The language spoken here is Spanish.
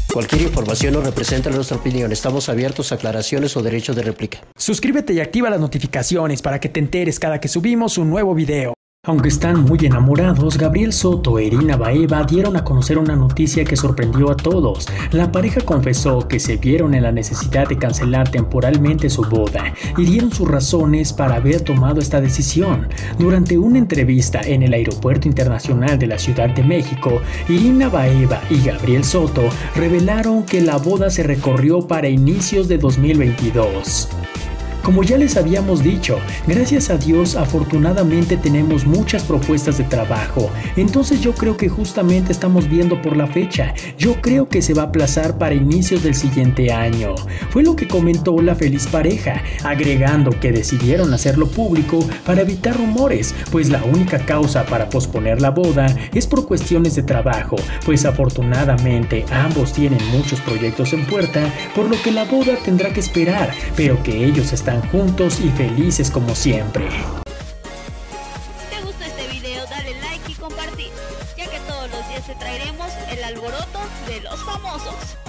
Cualquier información no representa nuestra opinión. Estamos abiertos a aclaraciones o derechos de réplica. Suscríbete y activa las notificaciones para que te enteres cada que subimos un nuevo video. Aunque están muy enamorados, Gabriel Soto e Irina Baeva dieron a conocer una noticia que sorprendió a todos. La pareja confesó que se vieron en la necesidad de cancelar temporalmente su boda y dieron sus razones para haber tomado esta decisión. Durante una entrevista en el Aeropuerto Internacional de la Ciudad de México, Irina Baeva y Gabriel Soto revelaron que la boda se recorrió para inicios de 2022. Como ya les habíamos dicho, gracias a Dios afortunadamente tenemos muchas propuestas de trabajo, entonces yo creo que justamente estamos viendo por la fecha. Yo creo que se va a aplazar para inicios del siguiente año. Fue lo que comentó la feliz pareja, agregando que decidieron hacerlo público para evitar rumores, pues la única causa para posponer la boda es por cuestiones de trabajo, pues afortunadamente ambos tienen muchos proyectos en puerta, por lo que la boda tendrá que esperar, pero que ellos están juntos y felices como siempre. Si te gustó este video, dale like y compartir, ya que todos los días te traeremos el alboroto de los famosos.